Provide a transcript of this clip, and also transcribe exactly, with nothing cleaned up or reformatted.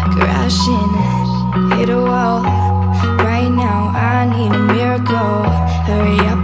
crashing, hit a wall. Right now I need a miracle. Hurry up.